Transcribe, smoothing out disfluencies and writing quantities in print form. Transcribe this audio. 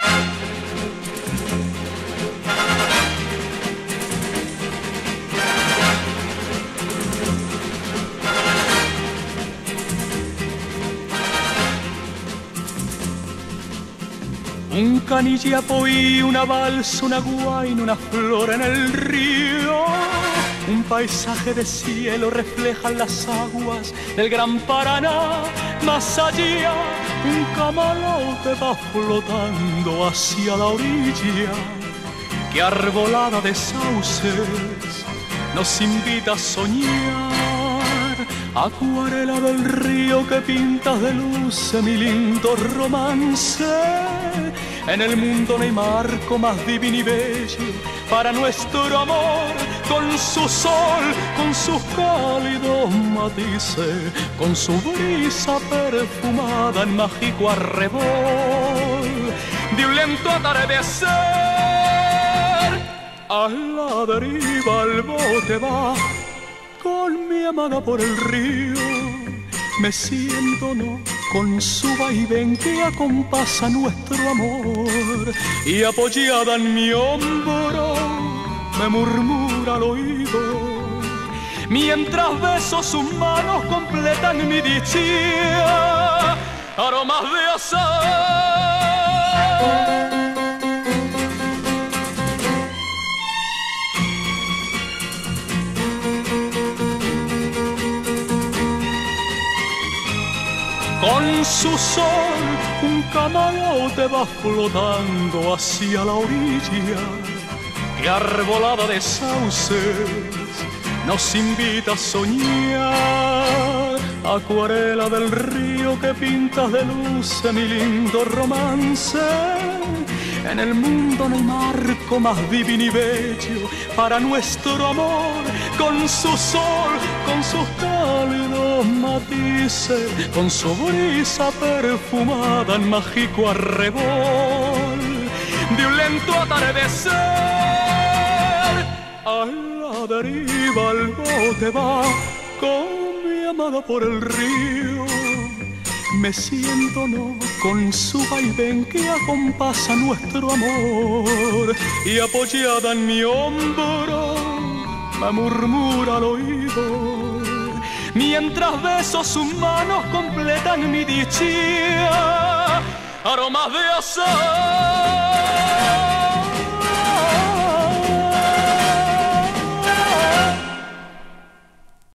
Un canillapo y una balsa, una guaina, una flor en el río. Un paisaje de cielo reflejan las aguas del gran Paraná. Más allá, un camalote va flotando hacia la orilla, que arbolada de sauces nos invita a soñar. Acuarela del río que pintas de luz mi lindo romance. En el mundo no hay marco más divino y bello para nuestro amor, con su sol, con sus cálidos matices, con su brisa perfumada en mágico arrebol de un lento atardecer. A la deriva el bote va con mi amada por el río, me siento no con su vaivén que acompasa nuestro amor, y apoyada en mi hombro me murmura al oído, mientras besos sus manos completan mi dicha, aromas de azahar. Con su sol un camalote va flotando hacia la orilla, que arbolada de sauces nos invita a soñar. Acuarela del río que pintas de luz mi lindo romance. En el mundo no hay marco más divino y bello para nuestro amor, con su sol, con sus cálidos matices, con su brisa perfumada en mágico arrebol de un lento atardecer. A la deriva el bote va con mi amada por el río, me siento no con su vaivén que acompasa nuestro amor, y apoyada en mi hombro me murmura al oído, mientras besos sus manos completan mi dicha, aromas de azahar.